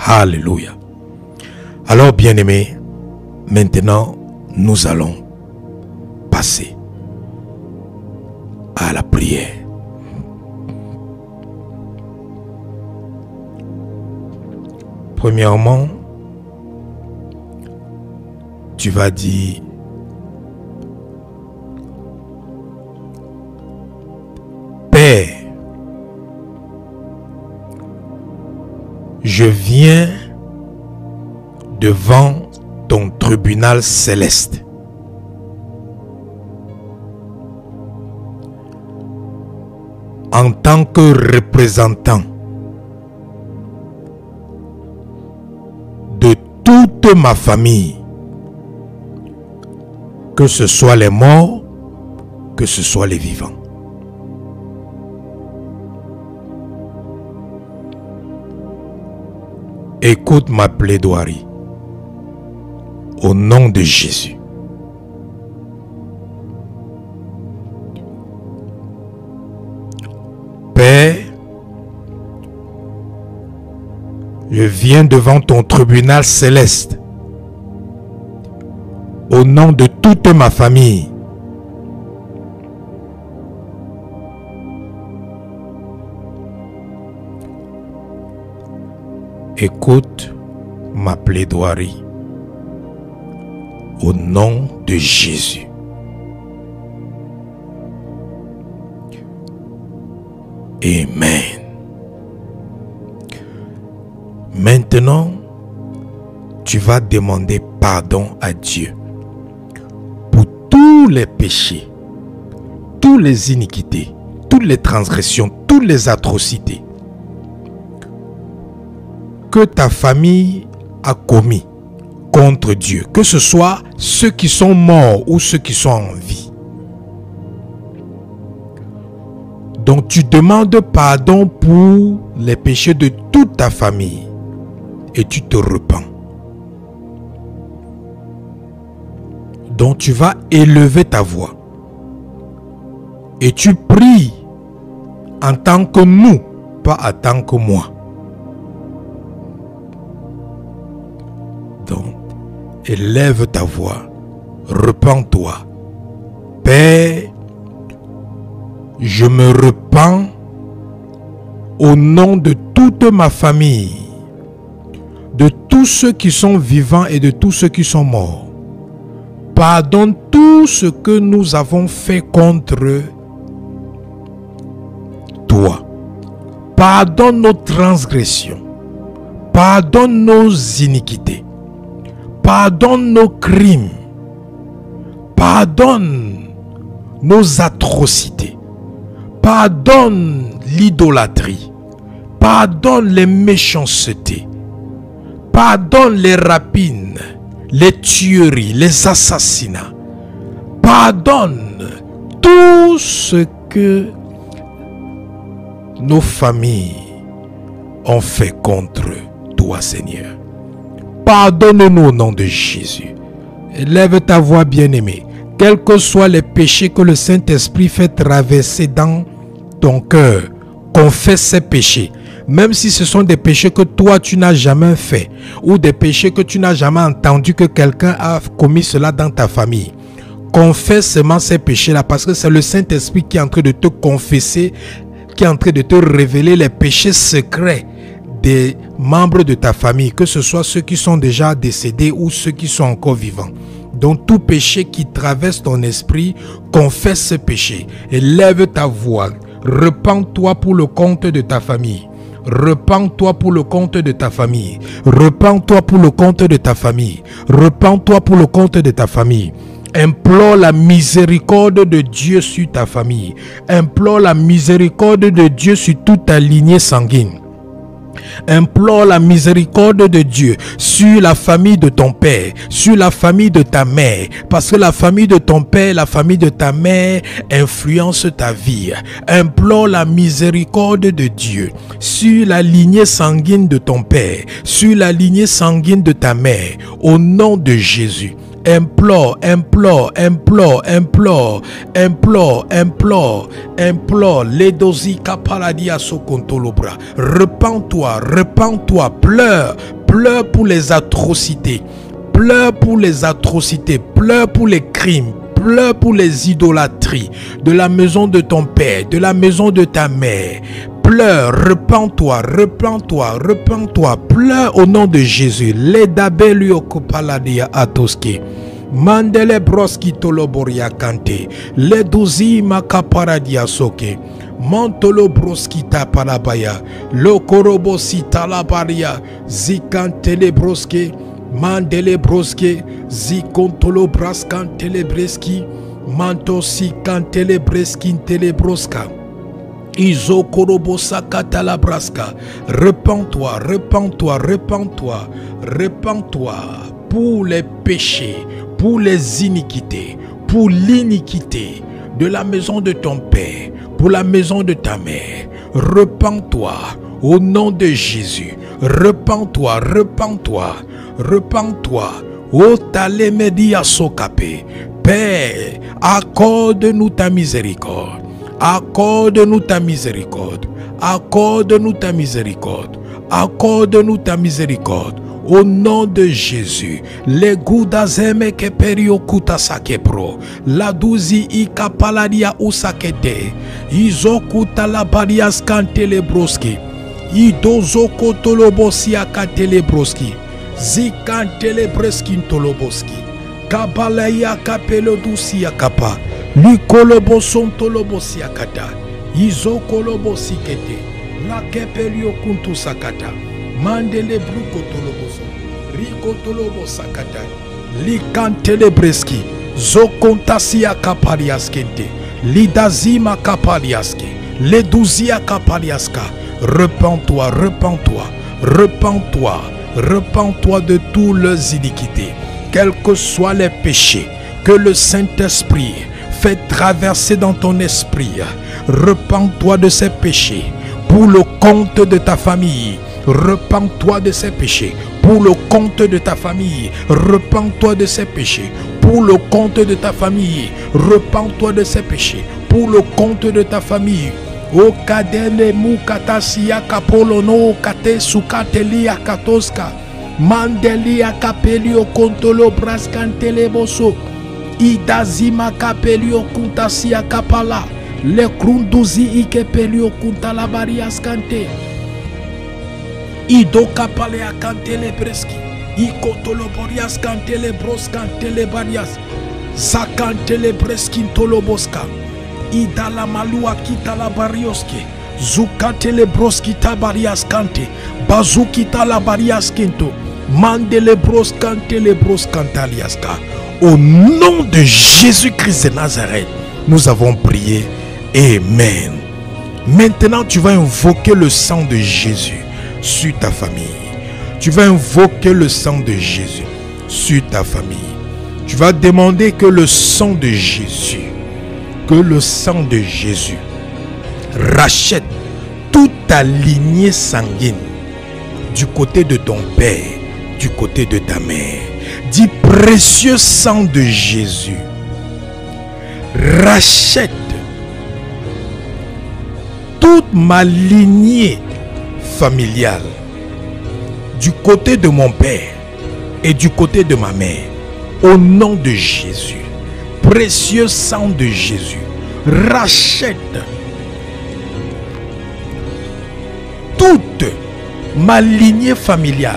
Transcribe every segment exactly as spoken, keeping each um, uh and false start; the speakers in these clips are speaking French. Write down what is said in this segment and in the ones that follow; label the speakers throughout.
Speaker 1: Alléluia. Alors, bien-aimés, maintenant, nous allons passer à la prière. Premièrement, tu vas dire: Père, je viens devant ton tribunal céleste. En tant que représentant de toute ma famille, que ce soit les morts, que ce soit les vivants. Écoute ma plaidoirie au nom de Jésus. Père, je viens devant ton tribunal céleste au nom de toute ma famille. Écoute ma plaidoirie au nom de Jésus. Amen. Maintenant, tu vas demander pardon à Dieu pour tous les péchés, toutes les iniquités, toutes les transgressions, toutes les atrocités que ta famille a commis contre Dieu, que ce soit ceux qui sont morts ou ceux qui sont en vie. Donc tu demandes pardon pour les péchés de toute ta famille et tu te repens. Donc tu vas élever ta voix et tu pries en tant que nous, pas en tant que moi. Donc, élève ta voix, repens-toi. Père, je me repens au nom de toute ma famille, de tous ceux qui sont vivants et de tous ceux qui sont morts. Pardonne tout ce que nous avons fait contre toi. Pardonne nos transgressions. Pardonne nos iniquités. Pardonne nos crimes. Pardonne nos atrocités. Pardonne l'idolâtrie. Pardonne les méchancetés. Pardonne les rapines, les tueries, les assassinats. Pardonne tout ce que nos familles ont fait contre toi, Seigneur. Pardonne-nous au nom de Jésus. Élève ta voix, bien-aimée. Quels que soient les péchés que le Saint-Esprit fait traverser dans ton cœur, confesse ces péchés. Même si ce sont des péchés que toi tu n'as jamais fait, ou des péchés que tu n'as jamais entendu que quelqu'un a commis cela dans ta famille. Confesse seulement ces péchés-là, parce que c'est le Saint-Esprit qui est en train de te confesser, qui est en train de te révéler les péchés secrets des membres de ta famille, que ce soit ceux qui sont déjà décédés ou ceux qui sont encore vivants. Donc tout péché qui traverse ton esprit, confesse ce péché. Élève ta voix. Repens-toi pour le compte de ta famille. Repens-toi pour le compte de ta famille. Repens-toi pour le compte de ta famille. Repens-toi pour le compte de ta famille. Implore la miséricorde de Dieu sur ta famille. Implore la miséricorde de Dieu sur toute ta lignée sanguine. Implore la miséricorde de Dieu sur la famille de ton père, sur la famille de ta mère, parce que la famille de ton père, la famille de ta mère influence ta vie. Implore la miséricorde de Dieu sur la lignée sanguine de ton père, sur la lignée sanguine de ta mère, au nom de Jésus. implore, implore, implore, implore, implore, implore, implore, les dosi kapaladia sokontolobra. Repends-toi, repends-toi, pleure, pleure pour les atrocités, pleure pour les atrocités, pleure pour les crimes, pleure pour les idolâtries de la maison de ton père, de la maison de ta mère. Pleure, repends-toi, repends-toi, repends-toi, pleure au nom de Jésus. Les dabelio kopaladia atoski. Mandele broski toloboria kante. Les douzi makaparadia soke. Mantolo broski tapalabaya. Lokorobo sitalabaria. Zikantele broske. Mandele broske. Zikontolo braskantele breski. Mantosi kantele breskintele broska. Izokorobosa katalabraska. Repends-toi, repends-toi, repends-toi, repends-toi pour les péchés, pour les iniquités, pour l'iniquité de la maison de ton père, pour la maison de ta mère. Repends-toi au nom de Jésus. Repends-toi, repends-toi, repends-toi. O talemedia sokape. Père, accorde-nous ta miséricorde. Accorde-nous ta miséricorde. Accorde-nous ta miséricorde. Accorde-nous ta miséricorde. Au nom de Jésus. Les goudazeme ke perio kuta sakepro. La douzi ikapaladia usakete. Izokuta la barias kantele broski. Idozoko tolobosia katele broski. Zikantele breskin toloboski. Kabalaya kapelo dusia kapa. Likolobo son tolobo siakata. Izo kolobo sikete. La kepelio kuntu sakata. Mandele bruko toloboso. Riko tolobo sakata. Likantele breski. Zokontasia kapariaskente. Lidazima kapariaske. Leduzia kapariaska. Repends-toi, repends-toi. Repends-toi. Repends-toi de toutes leurs iniquités. Quels que soient les péchés que le Saint-Esprit fait traverser dans ton esprit. Repends-toi de ces péchés pour le compte de ta famille. Repends-toi de ces péchés pour le compte de ta famille. Repends-toi de ces péchés pour le compte de ta famille. Repends-toi de ces péchés pour le compte de ta famille. O kadele mukatasia kapolono kate sukatelia katoska. Mandelia kapelio kontolo braskantele boso. Idazima kapelio kuntasia kapala. Le krunduzi ikepelio kuntala barias kante. Ido kapale akantele breski. Ikotolo borias kantele bros kantele barias. Zakantele breskin toloboska. Idala malua kitala barioske. Zukatele broski tabarias kante. Bazukita la barias kento. Mandele bros kantele bros kantaliaska. Au nom de Jésus-Christ de Nazareth, nous avons prié. Amen. Maintenant, tu vas invoquer le sang de Jésus sur ta famille. Tu vas invoquer le sang de Jésus sur ta famille. Tu vas demander que le sang de Jésus, que le sang de Jésus rachète toute ta lignée sanguine du côté de ton père, du côté de ta mère. Dis, précieux sang de Jésus, rachète toute ma lignée familiale du côté de mon père et du côté de ma mère. Au nom de Jésus, précieux sang de Jésus, rachète toute ma lignée familiale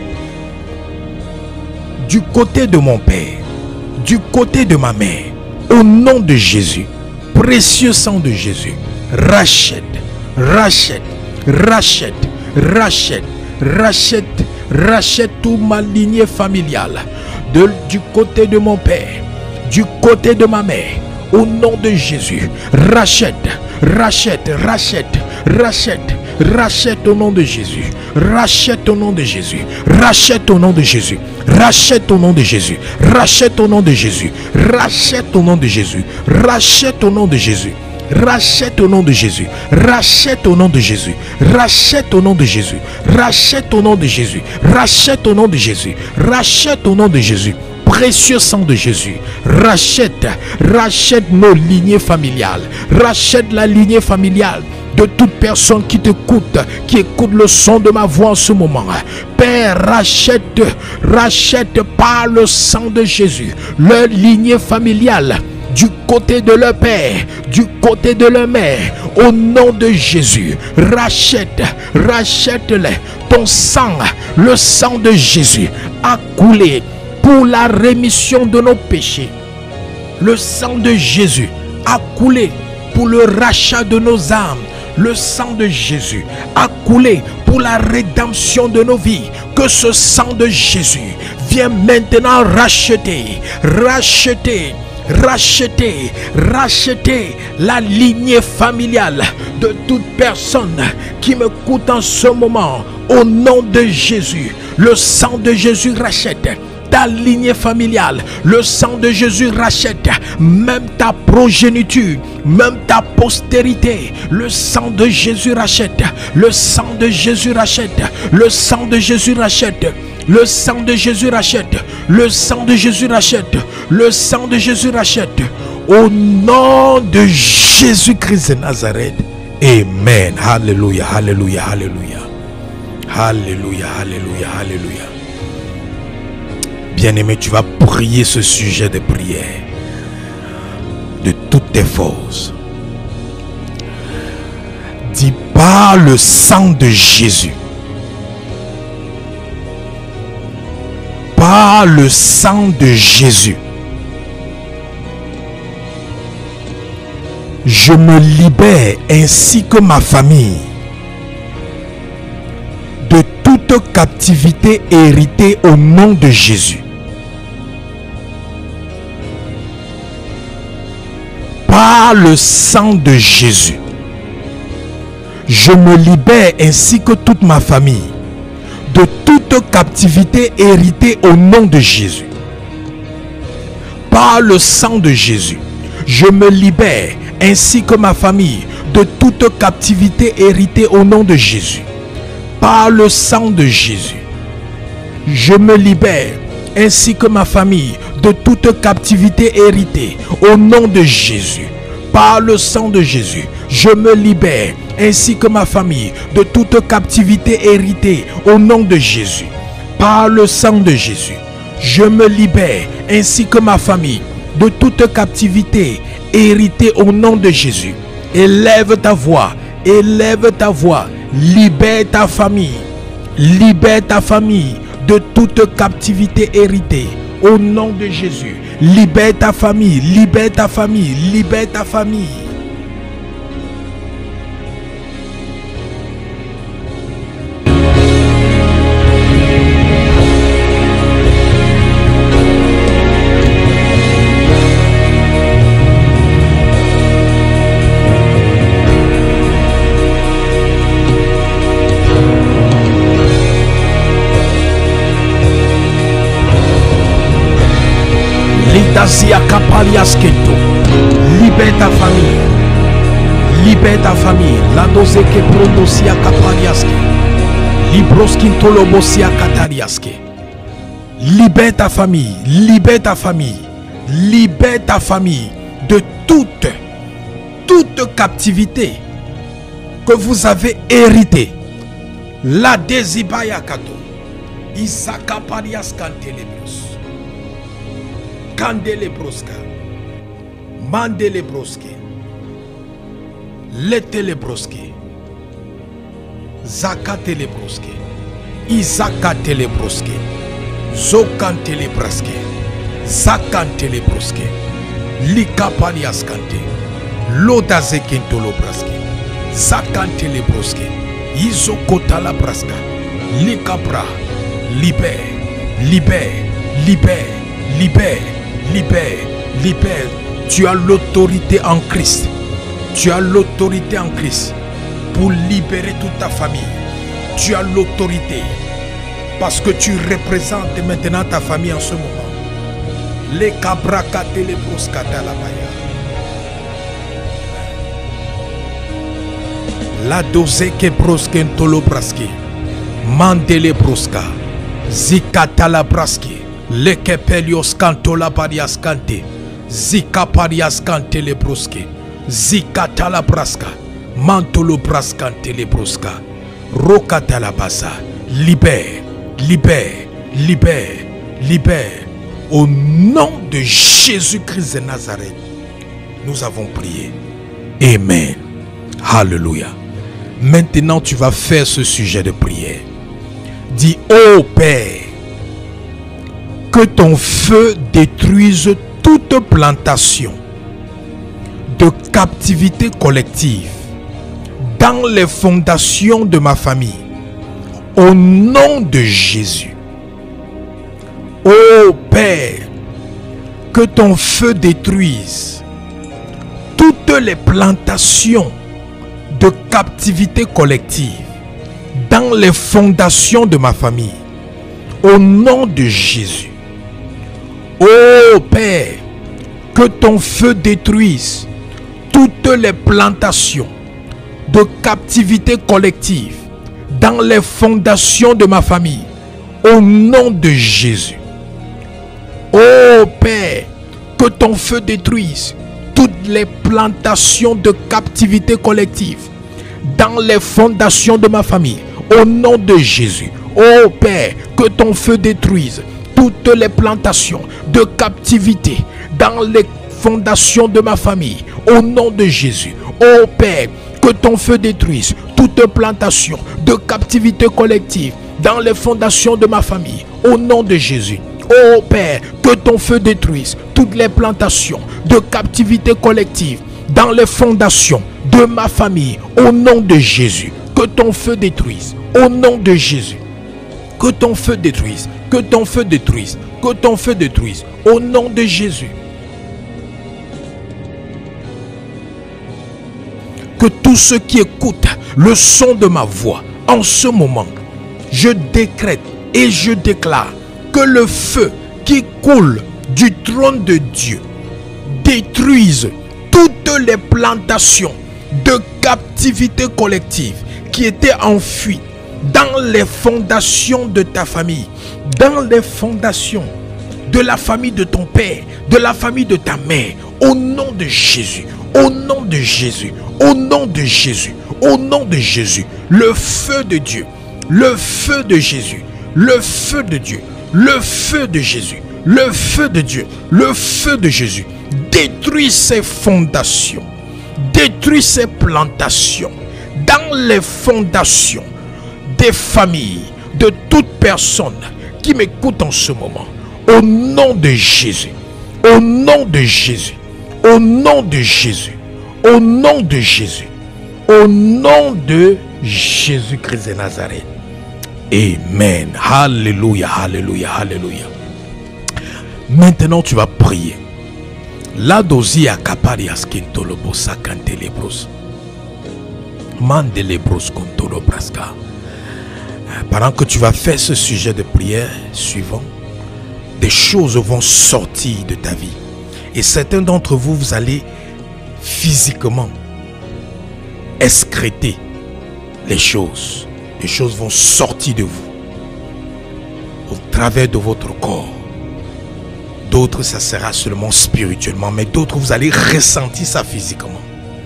Speaker 1: du côté de mon père, du côté de ma mère. Au nom de Jésus, précieux sang de Jésus, rachète, rachète, rachète, rachète, rachète, rachète toute ma lignée familiale de, du côté de mon père, du côté de ma mère. Au nom de Jésus, rachète, rachète, rachète, rachète, rachète au nom de Jésus, rachète au nom de Jésus, rachète au nom de Jésus, rachète au nom de Jésus, rachète au nom de Jésus, rachète au nom de Jésus, rachète au nom de Jésus, rachète au nom de Jésus, rachète au nom de Jésus, rachète au nom de Jésus, rachète au nom de Jésus, rachète au nom de Jésus, rachète au nom de Jésus. précieux sang de Jésus, rachète, rachète nos lignées familiales, rachète la lignée familiale de toute personne qui t'écoute, qui écoute le son de ma voix en ce moment. Père, rachète, rachète par le sang de Jésus leur lignée familiale, du côté de leur père, du côté de leur mère, au nom de Jésus. Rachète, rachète-les. Ton sang, le sang de Jésus a coulé pour la rémission de nos péchés. Le sang de Jésus a coulé pour le rachat de nos âmes. Le sang de Jésus a coulé pour la rédemption de nos vies. Que ce sang de Jésus vienne maintenant racheter, racheter, racheter, racheter la lignée familiale de toute personne qui m'écoute en ce moment. Au nom de Jésus, le sang de Jésus rachète ta lignée familiale. Le sang de Jésus rachète même ta progéniture, même ta postérité. Le sang de Jésus rachète. Le sang de Jésus rachète. Le sang de Jésus rachète. Le sang de Jésus rachète. Le sang de Jésus rachète. Le sang de Jésus rachète. Au nom de Jésus-Christ de Nazareth. Amen. Alléluia, alléluia, alléluia. Alléluia, alléluia, alléluia. Bien-aimé, tu vas prier ce sujet de prière de toutes tes forces. Dis par le sang de Jésus, par le sang de Jésus, je me libère ainsi que ma famille de toute captivité héritée au nom de Jésus. Par le sang de Jésus, je me libère ainsi que toute ma famille de toute captivité héritée au nom de Jésus. Par le sang de Jésus, je me libère ainsi que ma famille de toute captivité héritée au nom de Jésus. Par le sang de Jésus, je me libère ainsi que ma famille de toute captivité héritée au nom de Jésus. Par le sang de Jésus, je me libère ainsi que ma famille de toute captivité héritée au nom de Jésus. Par le sang de Jésus, je me libère ainsi que ma famille de toute captivité héritée au nom de Jésus. Élève ta voix, élève ta voix, libère ta famille, libère ta famille de toute captivité héritée au nom de Jésus. Libère ta famille, libère ta famille, libère ta famille. Libère ta famille, libère ta famille. La dose que pronosia kapaliaske, libroski tolobosia katariaske. Libère ta famille, libère ta famille, libère ta famille de toute, toute captivité que vous avez héritée. La désibaya kato, isaka palias kantelebros. Kandele broska, mandele broske, letele broske, zakatele broske, izakatele broske, zokantele broske, zakantele broske, likapaliaskante, lodazekentolo broske, zakantele broske, izokotala broska, likabra, libère, libère, libère, libère. Libère, libère. Tu as l'autorité en Christ. Tu as l'autorité en Christ pour libérer toute ta famille. Tu as l'autorité parce que tu représentes maintenant ta famille en ce moment. Les cabrakate les broskata la baya. La dose que broskentolo braski. Mandele broska. Zikata la braski. Lekepelios cantola parias cante. Zika parias cante le broske. Zika tala braska. Mantolo brascante le broska. Rokatala basa. Libère, libère, libère, libère. Au nom de Jésus-Christ de Nazareth, nous avons prié. Amen. Alléluia. Maintenant, tu vas faire ce sujet de prière. Dis, ô Père, que ton feu détruise toute plantation de captivité collective dans les fondations de ma famille. Au nom de Jésus. Ô Père, que ton feu détruise toutes les plantations de captivité collective dans les fondations de ma famille. Au nom de Jésus. Ô Père, que ton feu détruise toutes les plantations de captivité collective dans les fondations de ma famille. Au nom de Jésus. Ô Père, que ton feu détruise toutes les plantations de captivité collective dans les fondations de ma famille. Au nom de Jésus. Ô Père, que ton feu détruise toutes les plantations de captivité dans les fondations de ma famille. Au nom de Jésus. Ô Père, que ton feu détruise toute plantation de captivité collective dans les fondations de ma famille. Au nom de Jésus. Ô Père, que ton feu détruise toutes les plantations de captivité collective dans les fondations de ma famille. Au nom de Jésus. Que ton feu détruise. Au nom de Jésus. Que ton feu détruise. Que ton feu détruise. Que ton feu détruise. Au nom de Jésus. Que tous ceux qui écoutent le son de ma voix en ce moment, je décrète et je déclare que le feu qui coule du trône de Dieu détruise toutes les plantations de captivité collective qui étaient enfuies dans les fondations de ta famille, dans les fondations de la famille de ton père, de la famille de ta mère. Au nom de Jésus, au nom de Jésus, au nom de Jésus, au nom de Jésus, le feu de Dieu, le feu de Jésus, le feu de Dieu, le feu de Jésus, le feu de Dieu, le feu de Jésus, détruit ces fondations, détruit ces plantations dans les fondations des familles, de toute personne qui m'écoute en ce moment. Au nom de Jésus, au nom de Jésus, au nom de Jésus, au nom de Jésus, au nom de Jésus-Christ de Nazareth. Amen. Alléluia, alléluia, alléluia. Maintenant, tu vas prier. La dosia caparias quintolobo sacante lebros. Mande lebros contolo brasca. Pendant que tu vas faire ce sujet de prière suivant, des choses vont sortir de ta vie. Et certains d'entre vous, vous allez physiquement excréter les choses. Les choses vont sortir de vous au travers de votre corps. D'autres, ça sera seulement spirituellement, mais d'autres, vous allez ressentir ça physiquement.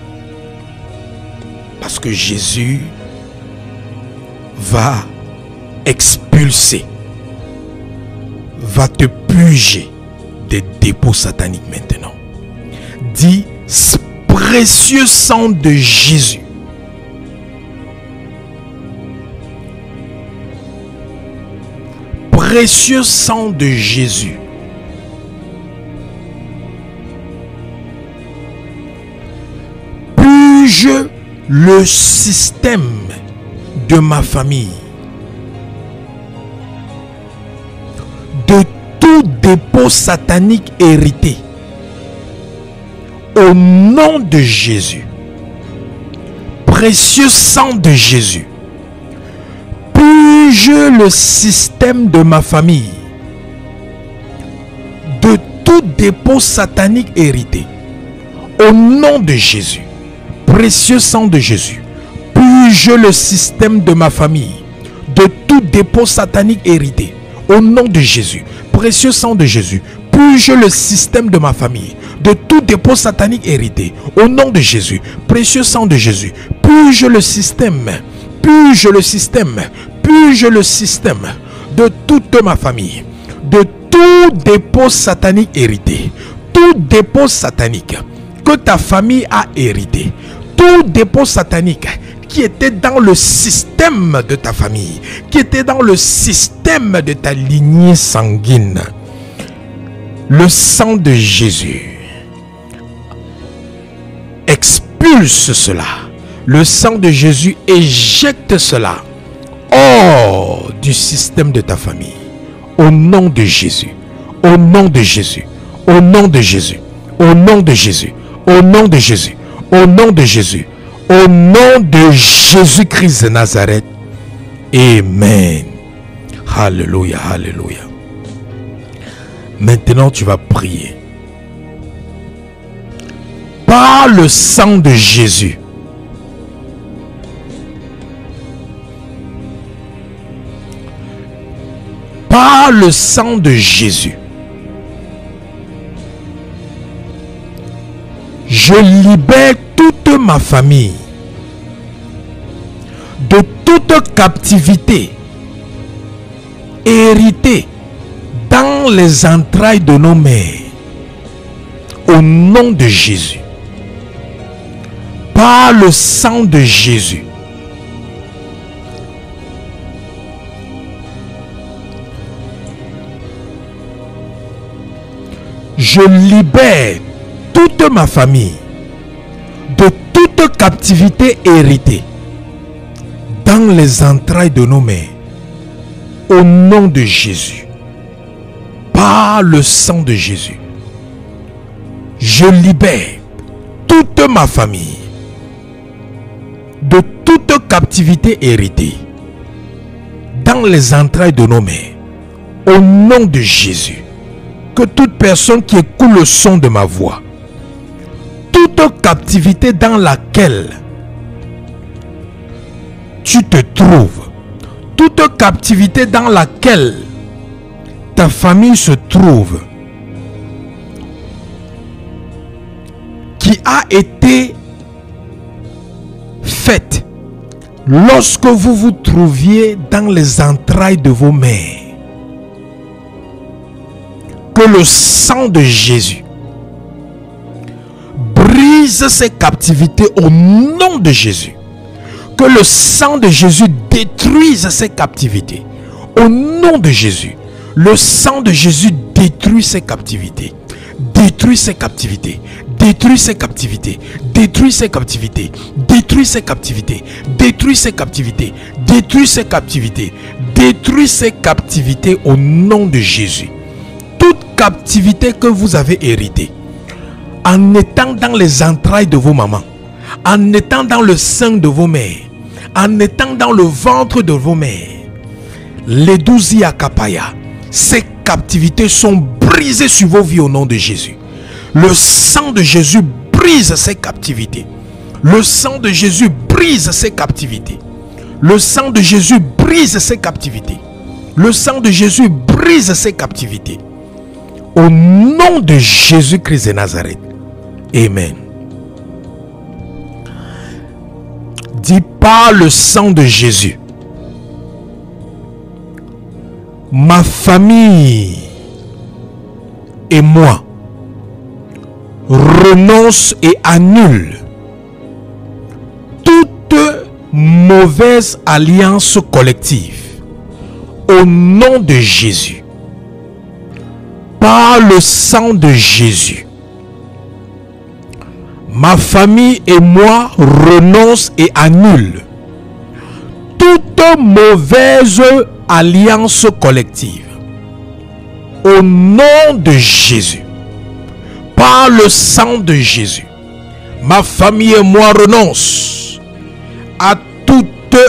Speaker 1: Parce que Jésus va expulser, va te purger des dépôts sataniques maintenant. Dis, précieux sang de Jésus, précieux sang de Jésus, purge le système de ma famille de tout dépôt satanique hérité. Au nom de Jésus, précieux sang de Jésus, purge le système de ma famille de tout dépôt satanique hérité. Au nom de Jésus, précieux sang de Jésus, purge le système de ma famille de tout dépôt satanique hérité. Au nom de Jésus, précieux sang de Jésus, purge le système de ma famille de tout dépôt satanique hérité. Au nom de Jésus, précieux sang de Jésus, purge le système, purge le système, purge le système de toute ma famille, de tout dépôt satanique hérité, tout dépôt satanique que ta famille a hérité, tout dépôt satanique qui était dans le système de ta famille, qui était dans le système de ta lignée sanguine. Le sang de Jésus expulse cela. Le sang de Jésus éjecte cela hors du système de ta famille. Au nom de Jésus, au nom de Jésus, au nom de Jésus, au nom de Jésus, au nom de Jésus, au nom de Jésus, au nom de Jésus-Christ de Nazareth. Amen. Alléluia, alléluia. Maintenant, tu vas prier. Par le sang de Jésus, par le sang de Jésus, je libère toute ma famille de toute captivité héritée dans les entrailles de nos mères. Au nom de Jésus, par le sang de Jésus, je libère toute ma famille de toute captivité héritée dans les entrailles de nos mères. Au nom de Jésus, par le sang de Jésus, je libère toute ma famille de toute captivité héritée dans les entrailles de nos mères. Au nom de Jésus, que toute personne qui écoute le son de ma voix, toute captivité dans laquelle tu te trouves, toute captivité dans laquelle ta famille se trouve, qui a été faite lorsque vous vous trouviez dans les entrailles de vos mères, que le sang de Jésus brise ces captivités au nom de Jésus. Que le sang de Jésus détruise ces captivités au nom de Jésus. Le sang de Jésus détruit ces captivités. Détruit ces captivités. Détruit ces captivités. Détruit ces captivités. Détruit ces captivités. Détruit ces captivités. Détruit ces captivités. Détruit ces captivités au nom de Jésus. Toute captivité que vous avez héritée en étant dans les entrailles de vos mamans, en étant dans le sein de vos mères, en étant dans le ventre de vos mères, les douze akapaya, ces captivités sont brisées sur vos vies au nom de Jésus. Le sang de Jésus brise ces captivités. Le sang de Jésus brise ces captivités. Le sang de Jésus brise ces captivités. Le sang de Jésus brise ces captivités. Au nom de Jésus-Christ de Nazareth. Amen. Dis par le sang de Jésus, ma famille et moi renonce et annule toute mauvaise alliance collective au nom de Jésus. Par le sang de Jésus, ma famille et moi renonce et annule toute mauvaise alliance collective au nom de Jésus. Par le sang de Jésus, ma famille et moi renonce à toute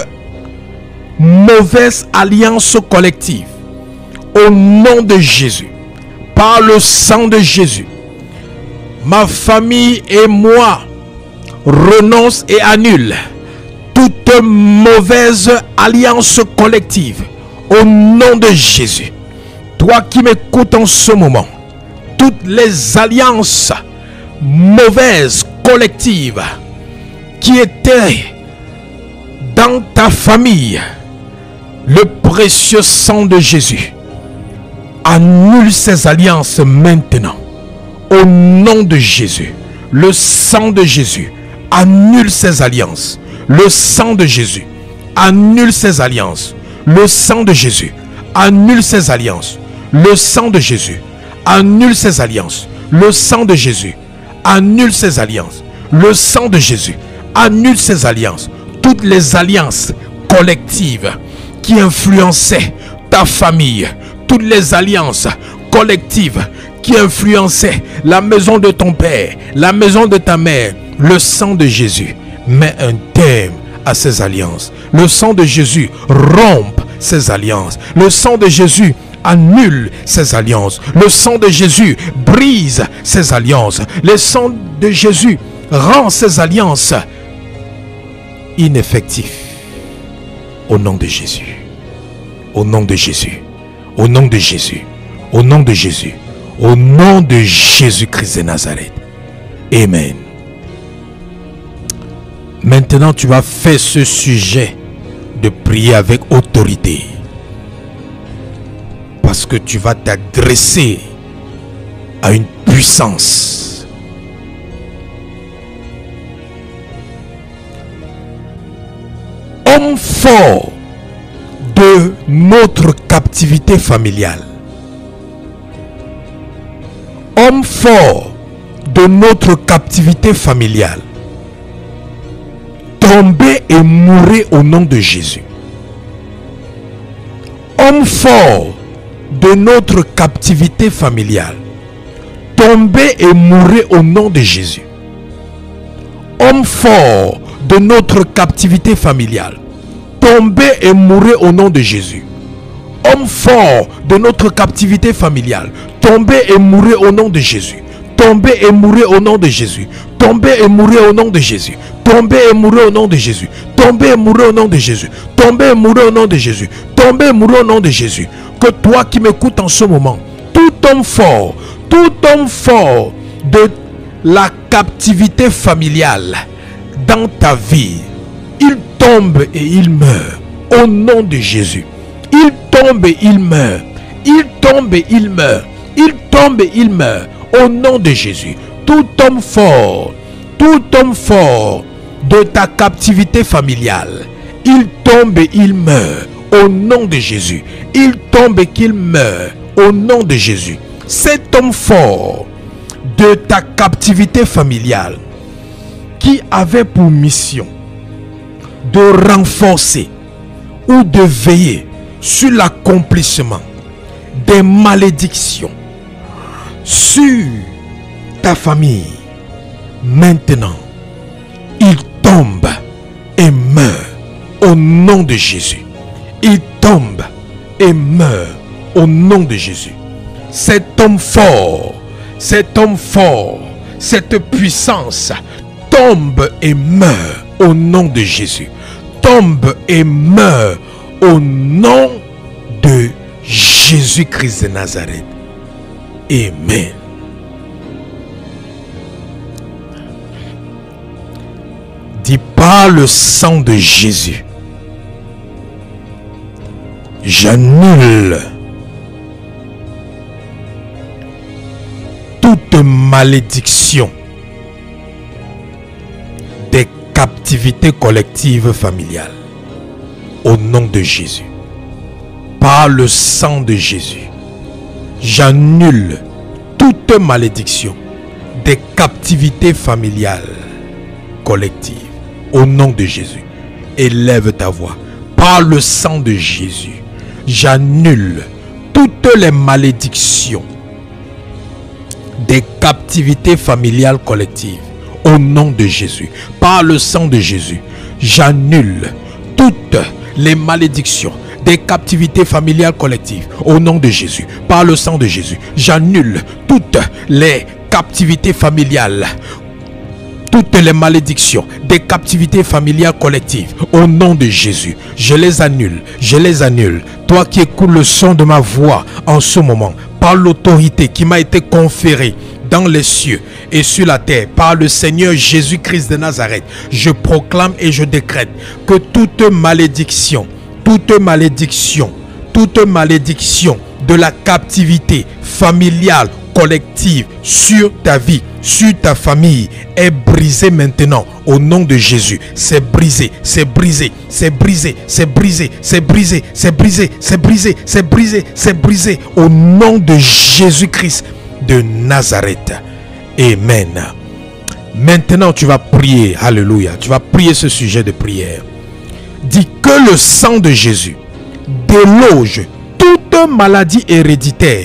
Speaker 1: mauvaise alliance collective au nom de Jésus. Par le sang de Jésus, ma famille et moi renonce et annule toute mauvaise alliance collective au nom de Jésus. toi qui m'écoutes en ce moment, toutes les alliances mauvaises, collectives, qui étaient dans ta famille, le précieux sang de Jésus annule ces alliances maintenant. Au nom de Jésus, le sang de Jésus annule ces alliances. Le sang de Jésus annule ces alliances. Le sang de Jésus annule ces alliances. Le sang de Jésus annule ces alliances. Le sang de Jésus annule ces alliances. Le sang de Jésus annule ces alliances. Toutes les alliances collectives qui influençaient ta famille, toutes les alliances collectives qui influençaient la maison de ton père, la maison de ta mère, le sang de Jésus met un terme à ces alliances. Le sang de Jésus rompt ces alliances. Le sang de Jésus annule ces alliances. Le sang de Jésus brise ces alliances. Le sang de Jésus rend ces alliances ineffectives. Au nom de Jésus. Au nom de Jésus. Au nom de Jésus. Au nom de Jésus. Au nom de Jésus-Christ de Nazareth. Amen. Maintenant, tu vas faire ce sujet de prier avec autorité. Parce que tu vas t'adresser à une puissance. Homme fort de notre captivité familiale. Homme fort de notre captivité familiale. Tombez et mourrez au nom de Jésus. Homme fort de notre captivité familiale. Tombez et mourrez au nom de Jésus. Homme fort de notre captivité familiale. Tombez et mourrez au nom de Jésus. Homme fort de notre captivité familiale. Tombez et mourrez au nom de Jésus. Tombez et mourrez au nom de Jésus. Tombez et mourrez au nom de Jésus. Tombez et mourrez au nom de Jésus. Tombez et mourrez au nom de Jésus. Tombez et mourrez au nom de Jésus. Tombez et mourrez au nom de Jésus. Que toi qui m'écoutes en ce moment, tout homme fort, tout homme fort de la captivité familiale dans ta vie, il tombe et il meurt au nom de Jésus. Il tombe et il meurt. Il tombe et il meurt. Il tombe et il meurt au nom de Jésus. Tout homme fort, tout homme fort de ta captivité familiale, il tombe et il meurt au nom de Jésus. Il tombe et qu'il meurt au nom de Jésus. Cet homme fort de ta captivité familiale qui avait pour mission de renforcer ou de veiller sur l'accomplissement des malédictions sur ta famille, maintenant il tombe et meurt au nom de Jésus. Il tombe et meurt au nom de Jésus. Cet homme fort, cet homme fort, cette puissance tombe et meurt au nom de Jésus. Tombe et meurt au nom de Jésus-Christ de Nazareth. Amen. Dis par le sang de Jésus, j'annule toute malédiction des captivités collectives familiales au nom de Jésus. Par le sang de Jésus, j'annule toute malédiction des captivités familiales collectives au nom de Jésus. Élève ta voix. Par le sang de Jésus, j'annule toutes les malédictions des captivités familiales collectives au nom de Jésus. Par le sang de Jésus, j'annule toutes les malédictions des captivités familiales collectives au nom de Jésus. Par le sang de Jésus, j'annule toutes les captivités familiales toutes les malédictions des captivités familiales collectives, au nom de Jésus, je les annule, je les annule. Toi qui écoutes le son de ma voix en ce moment, par l'autorité qui m'a été conférée dans les cieux et sur la terre par le Seigneur Jésus-Christ de Nazareth, je proclame et je décrète que toute malédiction, toute malédiction, toute malédiction de la captivité familiale collective sur ta vie, sur ta famille est brisée maintenant au nom de Jésus. C'est brisé, c'est brisé, c'est brisé, c'est brisé, c'est brisé, c'est brisé, c'est brisé, c'est brisé, c'est brisé au nom de Jésus-Christ de Nazareth. Amen. Maintenant tu vas prier, alléluia, tu vas prier ce sujet de prière. Dis que le sang de Jésus déloge toute maladie héréditaire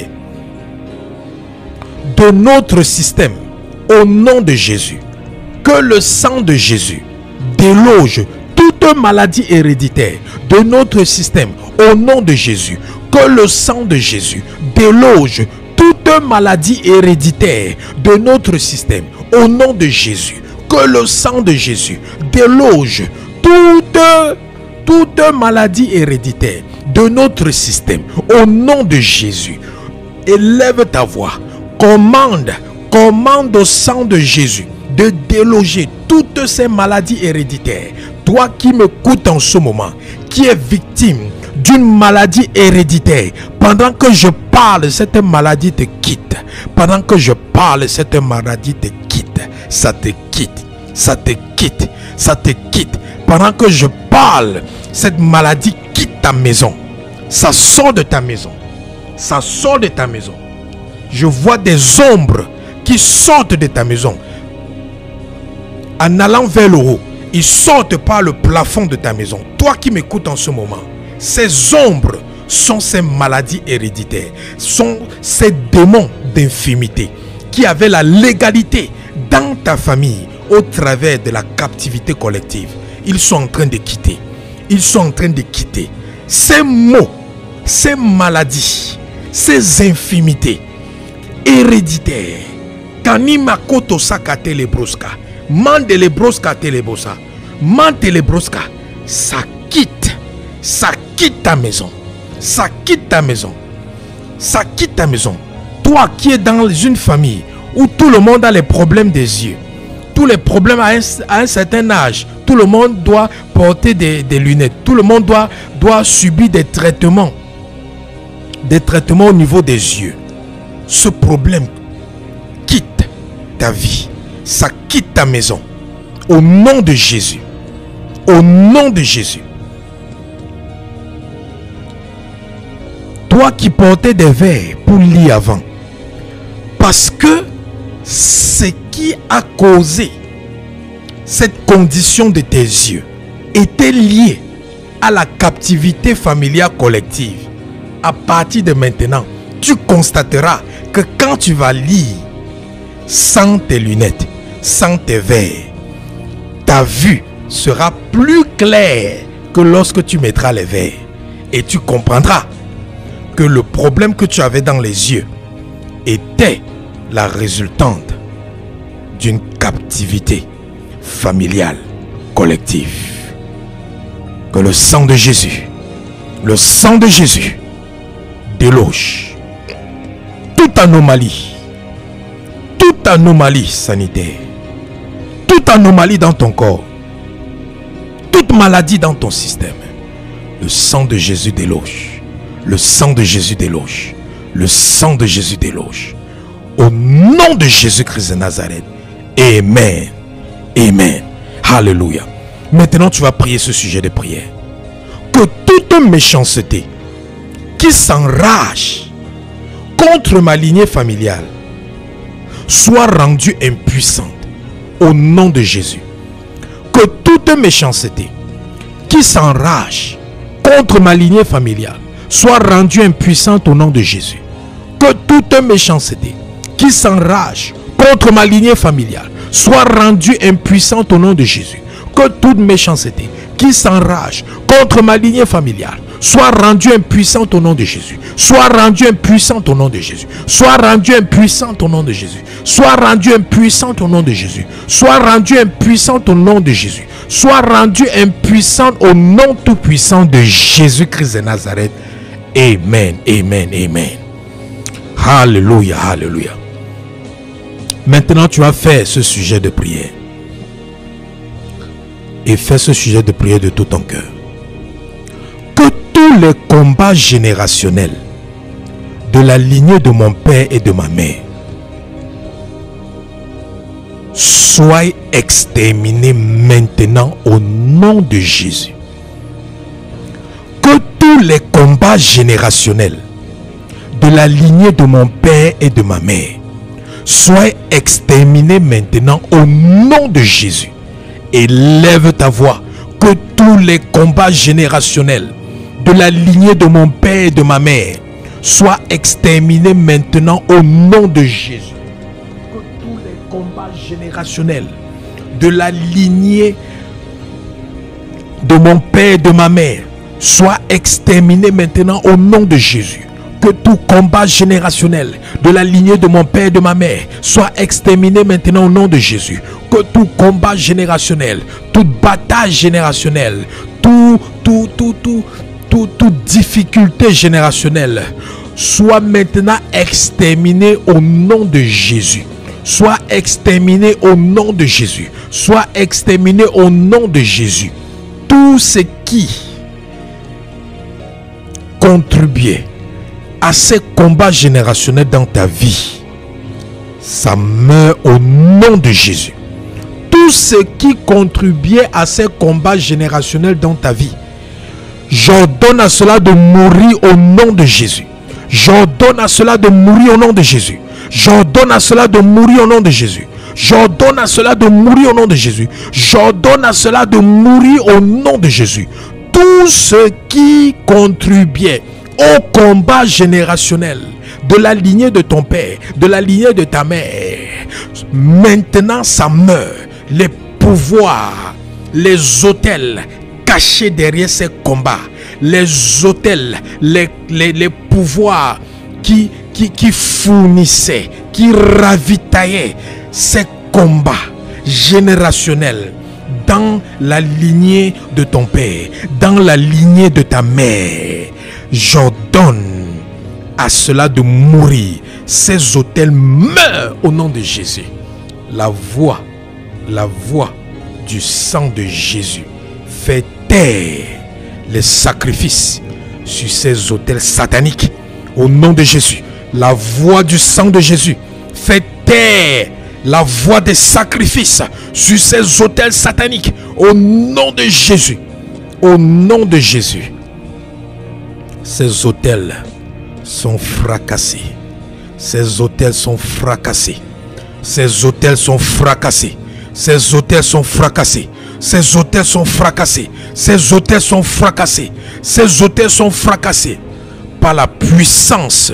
Speaker 1: de notre système au nom de Jésus. Que le sang de Jésus déloge toute maladie héréditaire de notre système au nom de Jésus. Que le sang de Jésus déloge toute maladie héréditaire de notre système au nom de Jésus. Que le sang de Jésus déloge toute, toute maladie héréditaire de notre système au nom de Jésus. Élève ta voix. Commande, commande au sang de Jésus de déloger toutes ces maladies héréditaires. Toi qui m'écoutes en ce moment, qui es victime d'une maladie héréditaire, pendant que je parle, cette maladie te quitte. Pendant que je parle, cette maladie te quitte. Ça te quitte, ça te quitte, ça te quitte. Pendant que je parle, cette maladie quitte ta maison. Ça sort de ta maison. Ça sort de ta maison. Je vois des ombres qui sortent de ta maison. En allant vers le haut, ils sortent par le plafond de ta maison. Toi qui m'écoutes en ce moment, ces ombres sont ces maladies héréditaires, sont ces démons d'infimité qui avaient la légalité dans ta famille au travers de la captivité collective. Ils sont en train de quitter. Ils sont en train de quitter. Ces maux, ces maladies, ces infimités héréditaire. Kanima koto sakate le broska. Mande le broska te le bosa. Mande le broska. Ça quitte. Ça quitte ta maison. Ça quitte ta maison. Ça quitte ta maison. Toi qui es dans une famille où tout le monde a les problèmes des yeux. Tous les problèmes à un, à un certain âge. Tout le monde doit porter des, des lunettes. Tout le monde doit, doit subir des traitements. Des traitements au niveau des yeux. Ce problème quitte ta vie, ça quitte ta maison. Au nom de Jésus. Au nom de Jésus. Toi qui portais des verres pour lire avant, parce que ce qui a causé cette condition de tes yeux était lié à la captivité familiale collective. À partir de maintenant, tu constateras que quand tu vas lire sans tes lunettes, sans tes verres, ta vue sera plus claire que lorsque tu mettras les verres. Et tu comprendras que le problème que tu avais dans les yeux était la résultante d'une captivité familiale collective. Que le sang de Jésus, le sang de Jésus déloge toute anomalie, toute anomalie sanitaire, toute anomalie dans ton corps, toute maladie dans ton système. Le sang de Jésus déloge, le sang de Jésus déloge, le sang de Jésus déloge. Au nom de Jésus-Christ de Nazareth. Amen. Amen. Alléluia. Maintenant tu vas prier ce sujet de prière. Que toute méchanceté qui s'enrage contre ma lignée familiale soit rendue impuissante au nom de Jésus. Que toute méchanceté qui s'enrage contre ma lignée familiale soit rendue impuissante au nom de Jésus. Que toute méchanceté qui s'enrage contre ma lignée familiale soit rendue impuissante au nom de Jésus. Que toute méchanceté qui s'enrage contre ma lignée familiale Sois rendu impuissant au nom de Jésus. Sois rendu impuissant au nom de Jésus. Sois rendu impuissant au nom de Jésus. Sois rendu impuissant au nom de Jésus. Sois rendu impuissant au nom de Jésus. Sois rendu impuissant au nom tout-puissant de Jésus-Christ de Nazareth. Amen, amen, amen. Alléluia, alléluia. Maintenant, tu vas faire ce sujet de prière. Et fais ce sujet de prière de tout ton cœur. Que tous les combats générationnels de la lignée de mon père et de ma mère soient exterminés maintenant au nom de Jésus. Que tous les combats générationnels de la lignée de mon père et de ma mère soient exterminés maintenant au nom de Jésus. Élève ta voix. Que tous les combats générationnels de la lignée de mon père et de ma mère soient exterminés maintenant au nom de Jésus. Que tous les combats générationnels de la lignée de mon père et de ma mère soient exterminés maintenant au nom de Jésus. Que tout combat générationnel de la lignée de mon père et de ma mère soit exterminé maintenant au nom de Jésus. Que tout combat générationnel, toute bataille générationnelle, tout, tout, tout, tout, tout, toute difficulté générationnelle soit maintenant exterminé au nom de Jésus. Soit exterminé au nom de Jésus. Soit exterminé au nom de Jésus. Tout ce qui contribuait à ces combats générationnels dans ta vie, ça meurt au nom de Jésus. Tout ce qui contribuait à ces combats générationnels dans ta vie, j'ordonne à cela de mourir au nom de Jésus. J'ordonne à cela de mourir au nom de Jésus. J'ordonne à cela de mourir au nom de Jésus. J'ordonne à cela de mourir au nom de Jésus. J'ordonne à cela de mourir au nom de Jésus. Tout ce qui contribuait au combat générationnel de la lignée de ton père, de la lignée de ta mère, maintenant ça meurt. Les pouvoirs, les autels cachés derrière ces combats, les autels, les, les, les pouvoirs qui, qui, qui fournissaient, qui ravitaillaient ces combats générationnels dans la lignée de ton père, dans la lignée de ta mère, j'ordonne à cela de mourir. Ces autels meurent au nom de Jésus. La voix, la voix du sang de Jésus fait taire les sacrifices sur ces autels sataniques. Au nom de Jésus, la voix du sang de Jésus fait taire la voix des sacrifices sur ces autels sataniques. Au nom de Jésus, au nom de Jésus, ces autels sont fracassés. Ces autels sont fracassés. Ces autels sont fracassés. Ces autels sont fracassés. Ces autels sont fracassés. Ces autels sont fracassés. Ces autels sont fracassés par la puissance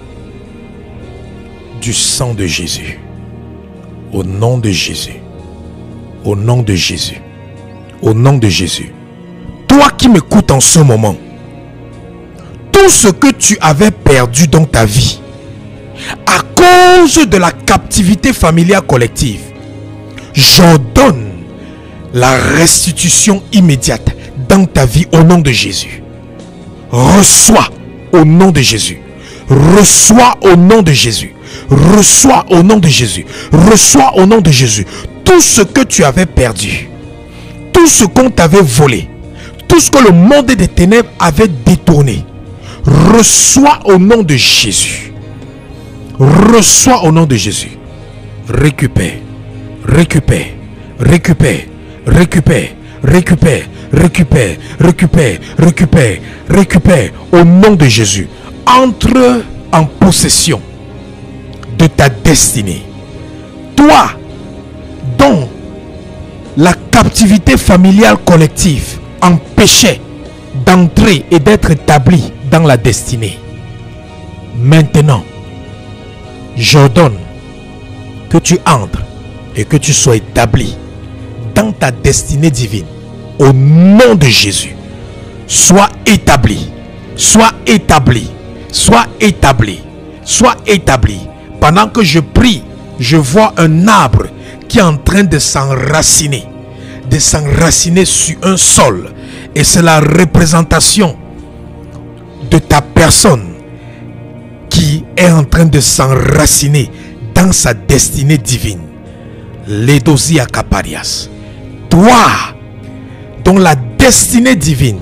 Speaker 1: du sang de Jésus. Au nom de Jésus. Au nom de Jésus. Au nom de Jésus. Toi qui m'écoutes en ce moment, tout ce que tu avais perdu dans ta vie à cause de la captivité familiale collective, j'ordonne la restitution immédiate dans ta vie au nom de Jésus. Reçois au nom de Jésus. Reçois au nom de Jésus. Reçois au nom de Jésus. Reçois au nom de Jésus. Tout ce que tu avais perdu, tout ce qu'on t'avait volé, tout ce que le monde des ténèbres avait détourné, reçois au nom de Jésus. Reçois au nom de Jésus. Récupère, récupère, récupère, récupère, récupère, récupère, récupère, récupère, récupère au nom de Jésus. Entre en possession de ta destinée. Toi, dont la captivité familiale collective empêchait d'entrer et d'être établi dans la destinée. Maintenant, j'ordonne que tu entres et que tu sois établi dans ta destinée divine. Au nom de Jésus, sois établi, Sois établi, sois établi, sois établi. Pendant que je prie, je vois un arbre qui est en train de s'enraciner, de s'enraciner sur un sol. Et c'est la représentation de ta personne qui est en train de s'enraciner dans sa destinée divine. Ledosia Kaparias. Toi, dont la destinée divine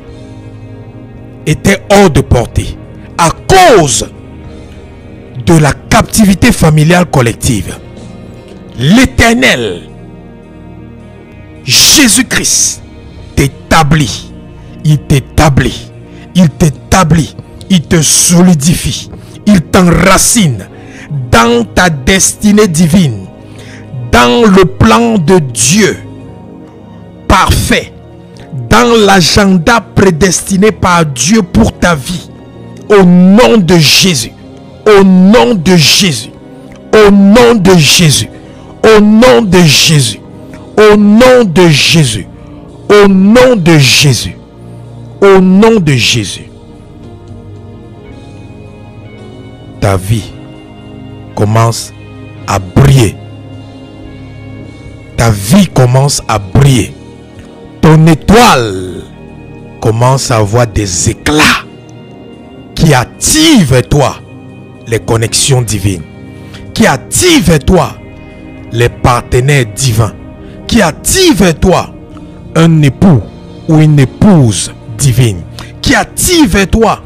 Speaker 1: était hors de portée à cause de la captivité familiale collective, l'Éternel Jésus-Christ t'établit, il t'établit, il t'établit, il te solidifie, il t'enracine dans ta destinée divine, dans le plan de Dieu parfait, dans l'agenda prédestiné par Dieu pour ta vie. Au nom de Jésus, au nom de Jésus, au nom de Jésus, au nom de Jésus, au nom de Jésus, au nom de Jésus, au nom de Jésus. Ta vie commence à briller. Ta vie commence à briller. Ton étoile commence à avoir des éclats qui attirent vers toi les connexions divines, qui attirent vers toi les partenaires divins, qui attirent vers toi un époux ou une épouse divine, qui attire vers toi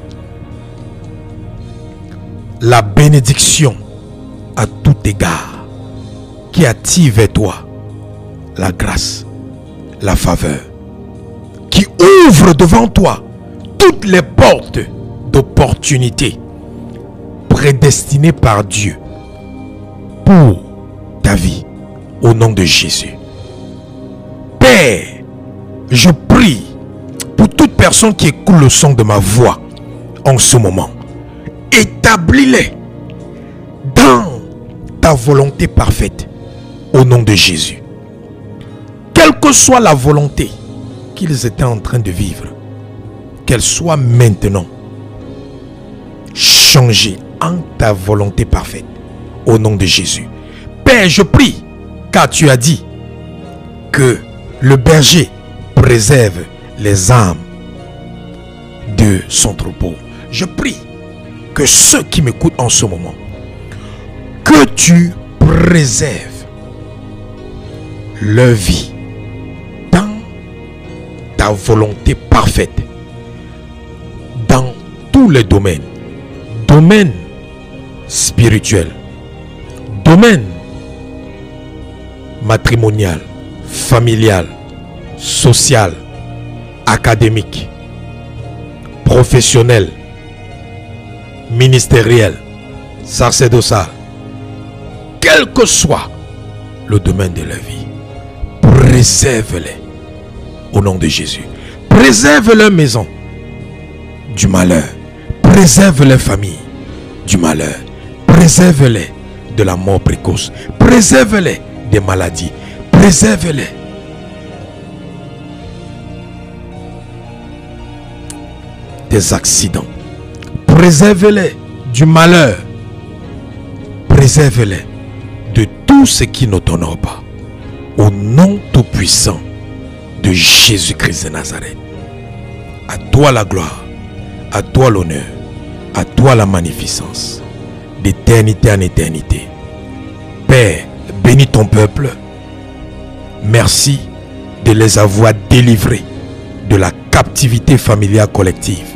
Speaker 1: la bénédiction à tout égard, qui attire vers toi la grâce, la faveur, qui ouvre devant toi toutes les portes d'opportunités prédestinées par Dieu pour ta vie, au nom de Jésus. Père, je prie pour toute personne qui écoute le son de ma voix en ce moment. Établis-les dans ta volonté parfaite, au nom de Jésus. Quelle que soit la volonté qu'ils étaient en train de vivre, qu'elle soit maintenant changée en ta volonté parfaite, au nom de Jésus. Père, je prie, car tu as dit que le berger préserve les âmes de son troupeau. Je prie que ceux qui m'écoutent en ce moment, que tu préserves leur vie dans ta volonté parfaite, dans tous les domaines, domaine spirituel, domaine matrimonial, familial, social, académique, professionnel, ministériel, sacerdotal, quel que soit le domaine de la vie, préserve-les au nom de Jésus. Préserve leur maison du malheur, préserve leur famille du malheur, préserve-les de la mort précoce, préserve-les des maladies, préserve-les des accidents, préserve-les du malheur, préserve-les de tout ce qui ne t'honore pas, au nom tout-puissant de Jésus-Christ de Nazareth. À toi la gloire, à toi l'honneur, à toi la magnificence, d'éternité en éternité. Père, bénis ton peuple. Merci de les avoir délivrés de la captivité familiale collective.